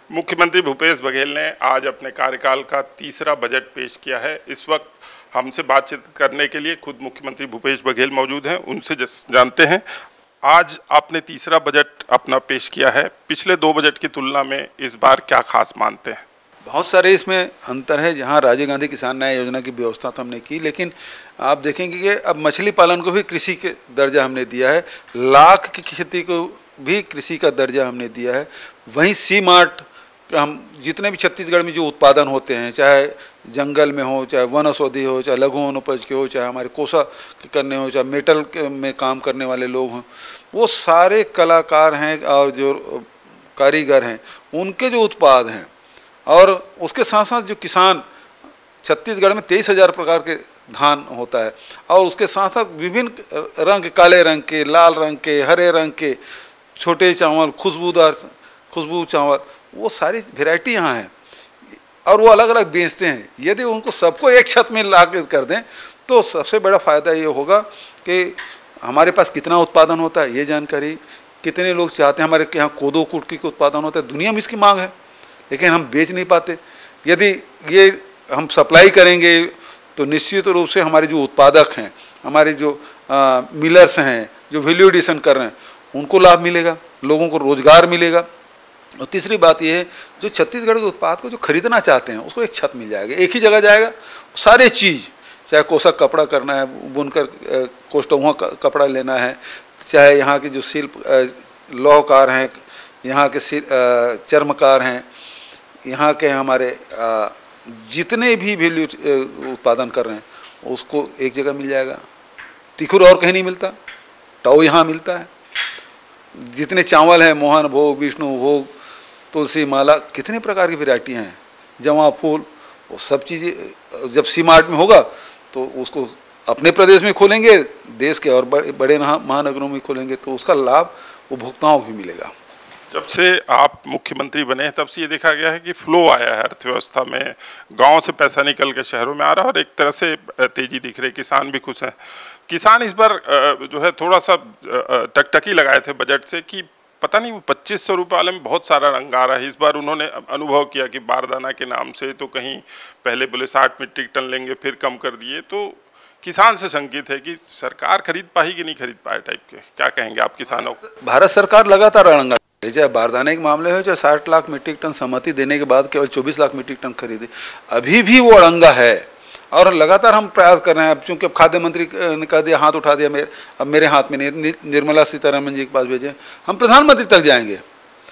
मुख्यमंत्री भूपेश बघेल ने आज अपने कार्यकाल का तीसरा बजट पेश किया है। इस वक्त हमसे बातचीत करने के लिए खुद मुख्यमंत्री भूपेश बघेल मौजूद हैं, उनसे जानते हैं आज आपने तीसरा बजट अपना पेश किया है। पिछले दो बजट की तुलना में इस बार क्या खास मानते हैं? बहुत सारे इसमें अंतर है। जहां राजीव गांधी किसान न्याय योजना की व्यवस्था तो हमने की, लेकिन आप देखेंगे कि अब मछली पालन को भी कृषि के दर्जा हमने दिया है, लाख की खेती को भी कृषि का दर्जा हमने दिया है। वहीं सी मार्ट हम जितने भी छत्तीसगढ़ में जो उत्पादन होते हैं, चाहे जंगल में हो, चाहे वन औषधि हो, चाहे लघु वनोपज के हो, चाहे हमारे कोसा करने हो, चाहे मेटल में काम करने वाले लोग हों, वो सारे कलाकार हैं और जो कारीगर हैं उनके जो उत्पाद हैं, और उसके साथ साथ जो किसान छत्तीसगढ़ में 23,000 प्रकार के धान होता है, और उसके साथ साथ विभिन्न रंग, काले रंग के, लाल रंग के, हरे रंग के, छोटे चावल, खुशबू चावल, वो सारी वैरायटी यहाँ है और वो अलग अलग बेचते हैं। यदि उनको सबको एक छत में ला कर दें तो सबसे बड़ा फ़ायदा ये होगा कि हमारे पास कितना उत्पादन होता है ये जानकारी, कितने लोग चाहते हैं। हमारे यहाँ कोदो कुटकी का उत्पादन होता है, दुनिया में इसकी मांग है, लेकिन हम बेच नहीं पाते। यदि ये हम सप्लाई करेंगे तो निश्चित रूप से हमारे जो उत्पादक हैं, हमारे जो मिलर्स हैं, जो वैल्यू एडिशन कर रहे हैं, उनको लाभ मिलेगा, लोगों को रोजगार मिलेगा। और तीसरी बात यह है, जो छत्तीसगढ़ के उत्पाद को जो खरीदना चाहते हैं उसको एक छत मिल जाएगा, एक ही जगह जाएगा। सारे चीज़, चाहे कोसा कपड़ा करना है, बुनकर कोष्टुआ कपड़ा लेना है, चाहे यहाँ के जो शिल्प लौहकार हैं, यहाँ के चर्मकार हैं, यहाँ के हमारे जितने भी वैल्यू उत्पादन कर रहे हैं उसको एक जगह मिल जाएगा। तिखुर और कहीं नहीं मिलता, टाऊ यहाँ मिलता है। जितने चावल हैं, मोहन भोग, विष्णु भोग, तुलसी माला, कितने प्रकार की वैरायटियाँ हैं, जवा फूल, वो सब चीज़ें जब सी मार्ट में होगा तो उसको अपने प्रदेश में खोलेंगे, देश के और बड़े महानगरों में खोलेंगे तो उसका लाभ उपभोक्ताओं को भी मिलेगा। जब से आप मुख्यमंत्री बने हैं तब से ये देखा गया है कि फ्लो आया है अर्थव्यवस्था में, गांव से पैसा निकल के शहरों में आ रहा है और एक तरह से तेजी दिख रही, किसान भी खुश हैं। किसान इस बार जो है थोड़ा सा टकटकी लगाए थे बजट से कि पता नहीं वो 2500 रुपये वाले में बहुत सारा रंग आ रहा है। इस बार उन्होंने अनुभव किया कि बारदाना के नाम से तो कहीं पहले बोले 60 मीट्रिक टन लेंगे, फिर कम कर दिए, तो किसान से शंकित है कि सरकार खरीद पाई कि नहीं खरीद पाए टाइप के। क्या कहेंगे आप किसानों को? भारत सरकार लगातार अड़ंगा, चाहे बारदाने के मामले हो, चाहे 60 लाख मीट्रिक टन सहमति देने के बाद केवल 24 लाख मीट्रिक टन खरीदे, अभी भी वो अड़ंगा है और लगातार हम प्रयास कर रहे हैं। अब चूँकि अब खाद्य मंत्री ने कह दिया, हाथ उठा दिया, अब मेरे हाथ में नहीं, निर्मला सीतारमन जी के पास भेजें, हम प्रधानमंत्री तक जाएंगे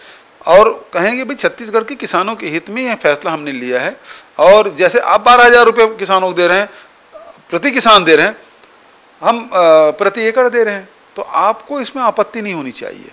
और कहेंगे भाई छत्तीसगढ़ के किसानों के हित में यह फैसला हमने लिया है। और जैसे आप 12,000 रुपये किसानों को दे रहे हैं, प्रति किसान दे रहे हैं, हम प्रति एकड़ दे रहे हैं, तो आपको इसमें आपत्ति नहीं होनी चाहिए।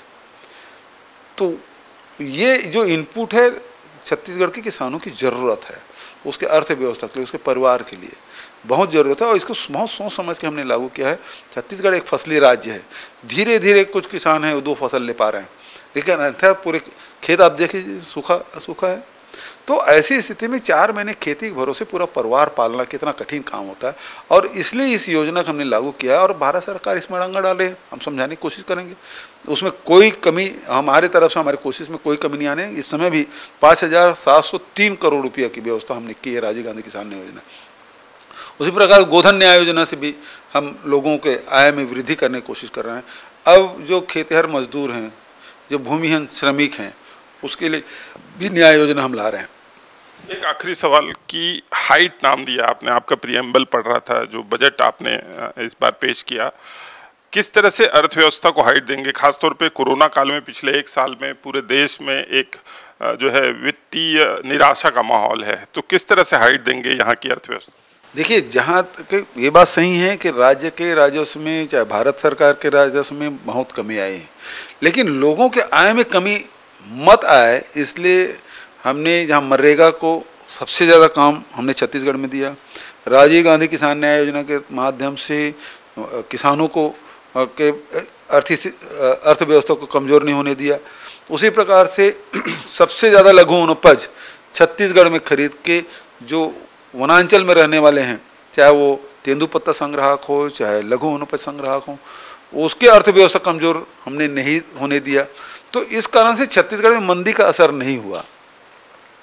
तो ये जो इनपुट है छत्तीसगढ़ के किसानों की ज़रूरत है, उसके अर्थव्यवस्था के लिए, उसके परिवार के लिए बहुत ज़रूरत है और इसको बहुत सोच समझ के हमने लागू किया है। छत्तीसगढ़ एक फसली राज्य है, धीरे धीरे कुछ किसान हैं वो 2 फसल ले पा रहे हैं, लेकिन अन्यथा पूरे खेत आप देखिए सूखा है। तो ऐसी स्थिति में 4 महीने खेती के भरोसे पूरा परिवार पालना कितना कठिन काम होता है, और इसलिए इस योजना को हमने लागू किया और भारत सरकार इसमें अड़ंगा डाल रही है। हम समझाने की कोशिश करेंगे, उसमें कोई कमी हमारे तरफ से, हमारी कोशिश में कोई कमी नहीं आने। इस समय भी 5,703 करोड़ रुपया की व्यवस्था हमने की है राजीव गांधी किसान न्याय योजना। उसी प्रकार गोधन न्याय योजना से भी हम लोगों के आय में वृद्धि करने की कोशिश कर रहे हैं। अब जो खेतिहर मजदूर हैं, जो भूमिहीन श्रमिक हैं, उसके लिए भी न्याय योजना हम ला रहे हैं। एक आखिरी सवाल की हाइट नाम दिया आपने, आपका प्रीएम्बल पढ़ रहा था, जो बजट आपने इस बार पेश किया, किस तरह से अर्थव्यवस्था को हाइट देंगे? खासतौर पे कोरोना काल में पिछले 1 साल में पूरे देश में एक जो है वित्तीय निराशा का माहौल है, तो किस तरह से हाइट देंगे यहाँ की अर्थव्यवस्था? देखिए, जहाँ तक ये बात सही है कि राज्य के राजस्व में, चाहे भारत सरकार के राजस्व में बहुत कमी आई है, लेकिन लोगों के आय में कमी मत आए, इसलिए हमने जहाँ मनरेगा को सबसे ज़्यादा काम हमने छत्तीसगढ़ में दिया। राजीव गांधी किसान न्याय योजना के माध्यम से किसानों को के अर्थव्यवस्था को कमज़ोर नहीं होने दिया। उसी प्रकार से सबसे ज़्यादा लघु वनोपज छत्तीसगढ़ में खरीद के जो वनांचल में रहने वाले हैं, चाहे वो तेंदुपत्ता संग्राहक हो, चाहे लघु वनोपज संग्राहक हो, उसके अर्थव्यवस्था कमज़ोर हमने नहीं होने दिया। तो इस कारण से छत्तीसगढ़ में मंदी का असर नहीं हुआ।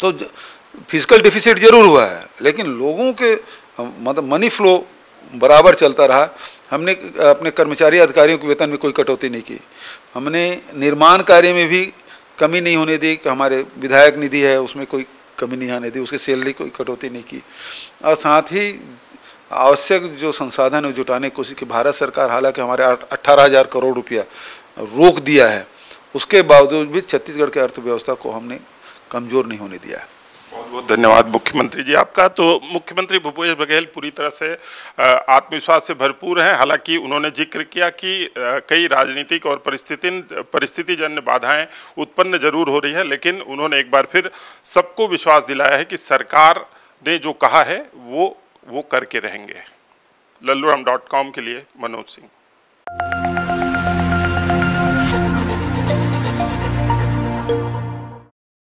तो फिजिकल डिफिसिट जरूर हुआ है, लेकिन लोगों के मतलब मनी फ्लो बराबर चलता रहा। हमने अपने कर्मचारी अधिकारियों के वेतन में कोई कटौती नहीं की। हमने निर्माण कार्य में भी कमी नहीं होने दी। हमारे विधायक निधि है उसमें कोई कमी नहीं आने दी, उसकी सैलरी कोई कटौती नहीं की। और साथ ही आवश्यक जो संसाधन है जुटाने की कोशिश की। भारत सरकार हालांकि हमारे 18,000 करोड़ रुपया रोक दिया है, उसके बावजूद भी छत्तीसगढ़ की अर्थव्यवस्था को हमने कमज़ोर नहीं होने दिया है। बहुत बहुत धन्यवाद मुख्यमंत्री जी आपका। तो मुख्यमंत्री भूपेश बघेल पूरी तरह से आत्मविश्वास से भरपूर हैं। हालांकि उन्होंने जिक्र किया कि कई राजनीतिक और परिस्थितिजन्य बाधाएं उत्पन्न जरूर हो रही है, लेकिन उन्होंने एक बार फिर सबको विश्वास दिलाया है कि सरकार ने जो कहा है वो करके रहेंगे। लल्लूराम.com के लिए मनोज सिंह।